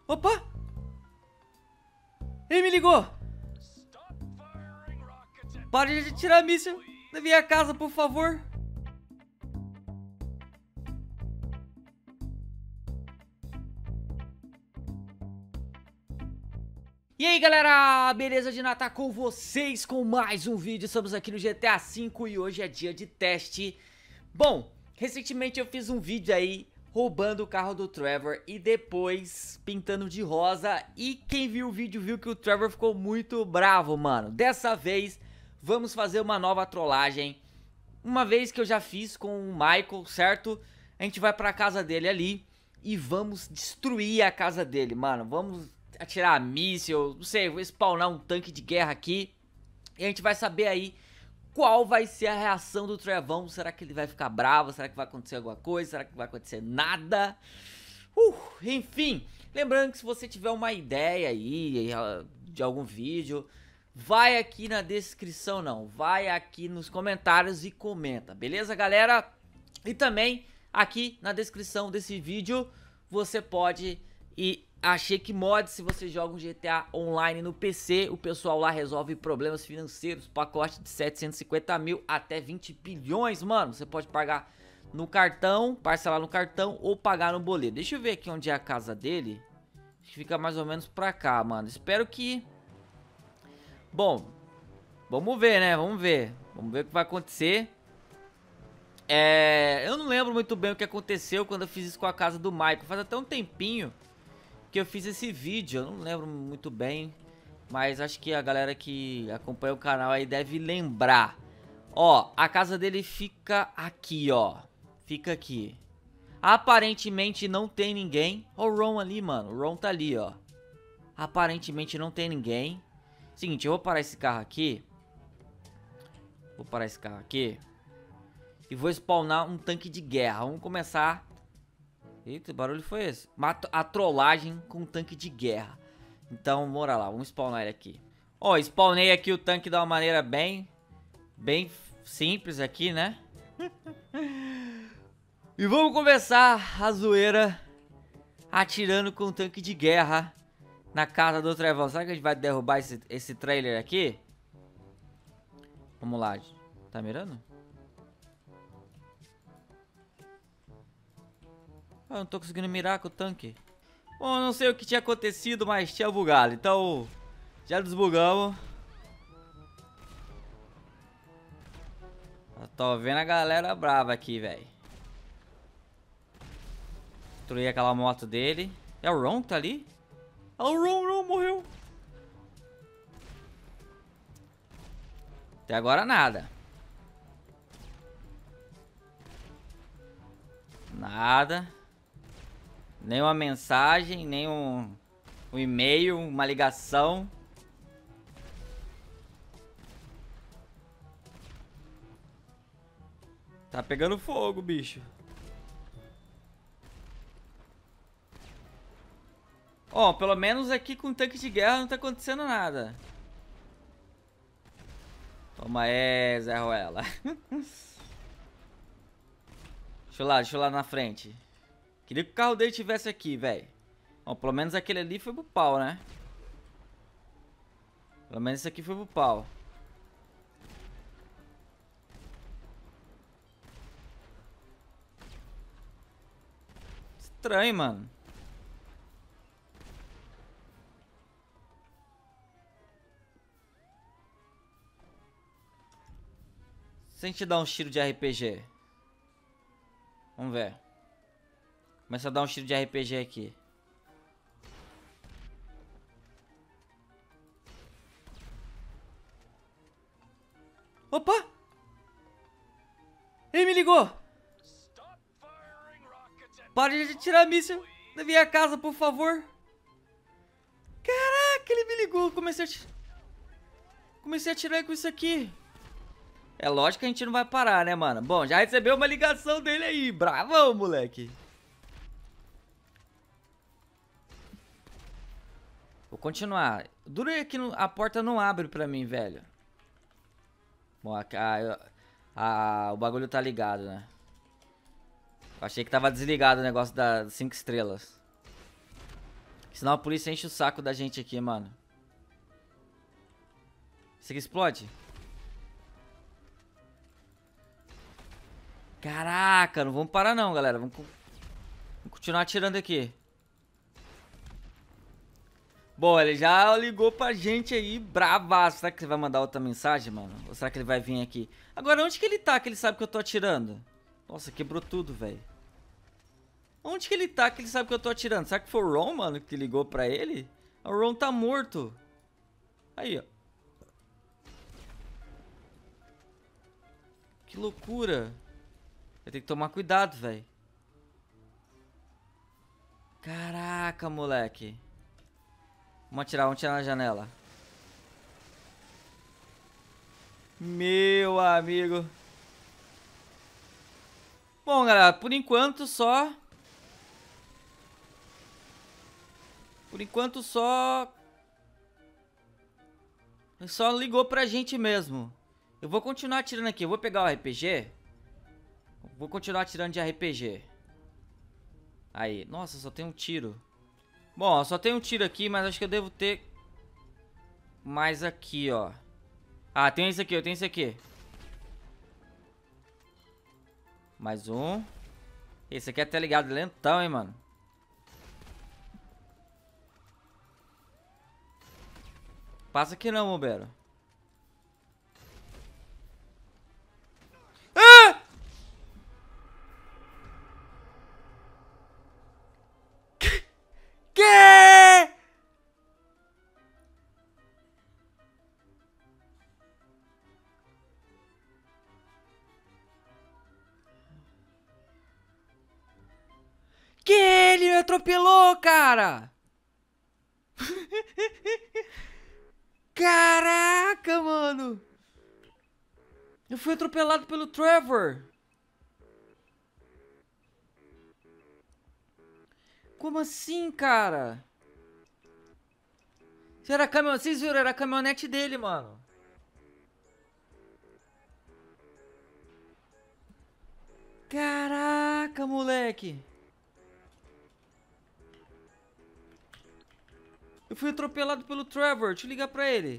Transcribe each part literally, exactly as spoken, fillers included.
Opa! Ele me ligou! Pare de tirar míssil da minha casa, por favor! E aí galera, beleza de Natal com vocês com mais um vídeo. Estamos aqui no G T A cinco e hoje é dia de teste. Bom, recentemente eu fiz um vídeo aí roubando o carro do Trevor e depois pintando de rosa. E quem viu o vídeo viu que o Trevor ficou muito bravo, mano. Dessa vez vamos fazer uma nova trollagem. Uma vez que eu já fiz com o Michael, certo? A gente vai pra casa dele ali e vamos destruir a casa dele, mano. Vamos atirar míssil, não sei, vou spawnar um tanque de guerra aqui. E a gente vai saber aí qual vai ser a reação do Trevão. Será que ele vai ficar bravo? Será que vai acontecer alguma coisa? Será que vai acontecer nada? Uh, enfim, lembrando que se você tiver uma ideia aí de algum vídeo, vai aqui na descrição, não, vai aqui nos comentários e comenta, beleza, galera? E também aqui na descrição desse vídeo você pode ir a Shake Mod. Se você joga um G T A online no P C, o pessoal lá resolve problemas financeiros, pacote de setecentos e cinquenta mil até vinte bilhões, mano. Você pode pagar no cartão, parcelar no cartão ou pagar no boleto. Deixa eu ver aqui onde é a casa dele. Acho que fica mais ou menos pra cá, mano. Espero que... Bom, vamos ver, né? Vamos ver. Vamos ver o que vai acontecer. É... Eu não lembro muito bem o que aconteceu quando eu fiz isso com a casa do Michael. Faz até um tempinho que eu fiz esse vídeo, eu não lembro muito bem, mas acho que a galera que acompanha o canal aí deve lembrar. Ó, a casa dele fica aqui, ó, fica aqui. Aparentemente não tem ninguém. Ó o Ron ali, mano, o Ron tá ali, ó. Aparentemente não tem ninguém. Seguinte, eu vou parar esse carro aqui. Vou parar esse carro aqui e vou spawnar um tanque de guerra. Vamos começar. Eita, que barulho foi esse? A trollagem com um tanque de guerra. Então, bora lá, vamos spawnar ele aqui. Ó, spawnei aqui o tanque de uma maneira bem, bem simples aqui, né? E vamos começar a zoeira atirando com um tanque de guerra na casa do Trevão. Será que a gente vai derrubar esse, esse trailer aqui? Vamos lá. Tá mirando? Eu não tô conseguindo mirar com o tanque. Bom, não sei o que tinha acontecido, mas tinha bugado. Então, já desbugamos. Eu tô vendo a galera brava aqui, velho. Destruí aquela moto dele. É o Ron que tá ali? É o Ron, Ron morreu. Até agora nada. Nada. Nem uma mensagem, nem um, um e-mail, uma ligação. Tá pegando fogo, bicho. Ó, pelo menos aqui com o tanque de guerra não tá acontecendo nada. Toma aí, Zé Ruela. Deixa eu lá, deixa eu lá na frente. Queria que o carro dele tivesse aqui, velho. Bom, pelo menos aquele ali foi pro pau, né? Pelo menos esse aqui foi pro pau. Estranho, mano. Se a gente dar um tiro de R P G. Vamos ver. Começa a dar um tiro de R P G aqui. Opa! Ele me ligou! Pare de tirar míssil da minha casa, por favor. Caraca, ele me ligou. Comecei a tirar. Comecei a tirar com isso aqui. É lógico que a gente não vai parar, né, mano? Bom, já recebeu uma ligação dele aí. Bravão, moleque. Vou continuar. Duro é que a porta não abre pra mim, velho. Bom, a, a, a, o bagulho tá ligado, né? Eu achei que tava desligado o negócio das cinco estrelas. Senão a polícia enche o saco da gente aqui, mano. Isso aqui explode? Caraca, não vamos parar não, galera. Vamos, vamos continuar atirando aqui. Bom, ele já ligou pra gente aí, bravaço. Será que ele vai mandar outra mensagem, mano? Ou será que ele vai vir aqui? Agora, onde que ele tá que ele sabe que eu tô atirando? Nossa, quebrou tudo, velho. Onde que ele tá que ele sabe que eu tô atirando? Será que foi o Ron, mano, que ligou pra ele? O Ron tá morto. Aí, ó. Que loucura. Eu tenho que tomar cuidado, velho. Caraca, moleque. Vamos atirar, vamos atirar na janela. Meu amigo. Bom, galera, por enquanto só... Por enquanto só... Só ligou pra gente mesmo. Eu vou continuar atirando aqui. Eu vou pegar o R P G. Vou continuar atirando de R P G. Aí. Nossa, só tem um tiro. Bom, só tem um tiro aqui, mas acho que eu devo ter mais aqui, ó. Ah, tem esse aqui, eu tenho esse aqui. Mais um. Esse aqui é até ligado lentão, hein, mano. Passa aqui não, bombeiro. Ah! Que? Que ele me atropelou, cara! Caraca, mano! Eu fui atropelado pelo Trevor. Como assim, cara? Era caminhon... Vocês viram? Era a caminhonete dele, mano. Caraca, moleque. Eu fui atropelado pelo Trevor. Deixa eu ligar pra ele.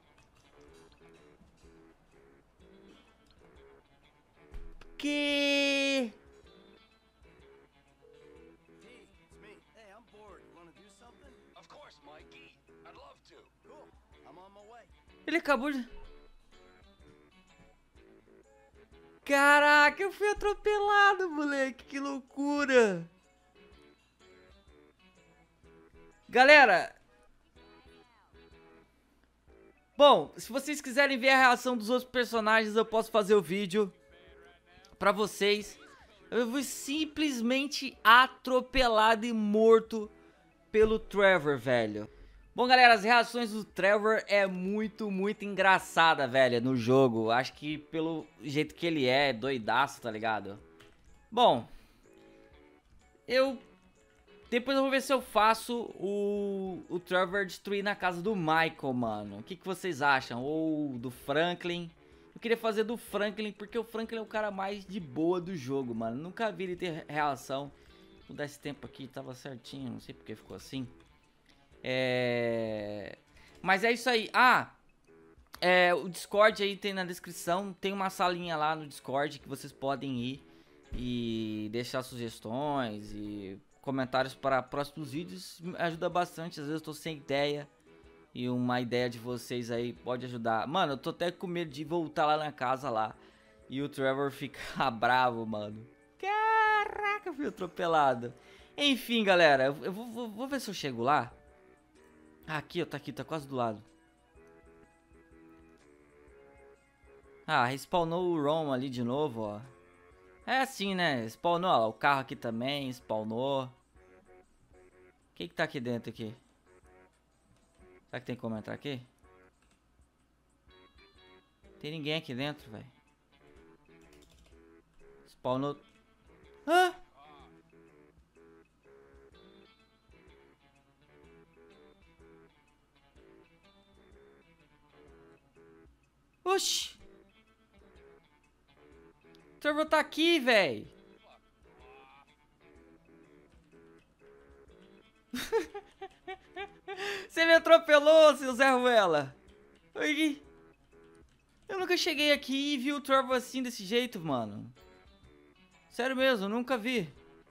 Que... Ele acabou de... Caraca, eu fui atropelado, moleque. Que loucura. Galera... Bom, se vocês quiserem ver a reação dos outros personagens, eu posso fazer o vídeo pra vocês. Eu fui simplesmente atropelado e morto pelo Trevor, velho. Bom, galera, as reações do Trevor é muito, muito engraçada, velho, no jogo. Acho que pelo jeito que ele é, doidaço, tá ligado? Bom, eu... Depois eu vou ver se eu faço o, o Trevor destruir na casa do Michael, mano. O que, que vocês acham? Ou do Franklin? Eu queria fazer do Franklin, porque o Franklin é o cara mais de boa do jogo, mano. Nunca vi ele ter reação. Vou dar esse tempo aqui, tava certinho, não sei porque ficou assim. É... Mas é isso aí. Ah, é, o Discord aí tem na descrição. Tem uma salinha lá no Discord que vocês podem ir e deixar sugestões e... comentários para próximos vídeos. Ajuda bastante, às vezes eu tô sem ideia e uma ideia de vocês aí pode ajudar. Mano, eu tô até com medo de voltar lá na casa lá e o Trevor ficar bravo, mano. Caraca, fui atropelado. Enfim, galera, eu vou, vou, vou ver se eu chego lá. Ah, aqui, ó, tá aqui, tá quase do lado. Ah, respawnou o Ron ali de novo, ó. É assim, né? Spawnou, ó, o carro aqui também, spawnou. O que que tá aqui dentro aqui? Será que tem como entrar aqui? Tem ninguém aqui dentro, velho. Spawnou. Hã? Oxi. O Trevor tá aqui, velho. Você me atropelou, seu Zé Ruela. Oi. Eu nunca cheguei aqui e vi o Trevor assim, desse jeito, mano. Sério mesmo, eu nunca vi.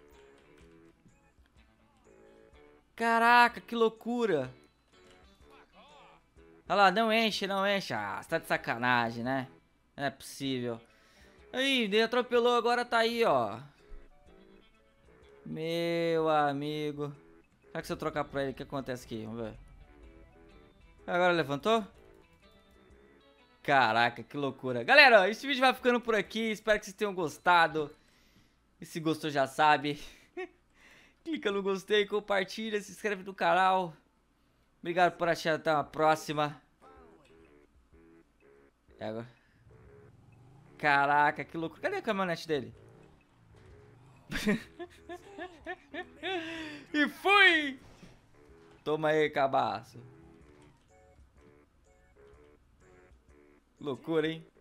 Caraca, que loucura. Olha lá, não enche, não enche. Ah, você tá de sacanagem, né? Não é possível. Aí, ele atropelou, agora tá aí, ó. Meu amigo. Será que se eu trocar pra ele, o que acontece aqui? Vamos ver. Agora levantou? Caraca, que loucura. Galera, ó, esse vídeo vai ficando por aqui. Espero que vocês tenham gostado. E se gostou, já sabe. Clica no gostei, compartilha, se inscreve no canal. Obrigado por assistir, até a próxima. E agora? Caraca, que loucura. Cadê a caminhonete dele? E fui! Toma aí, cabaço. Loucura, hein?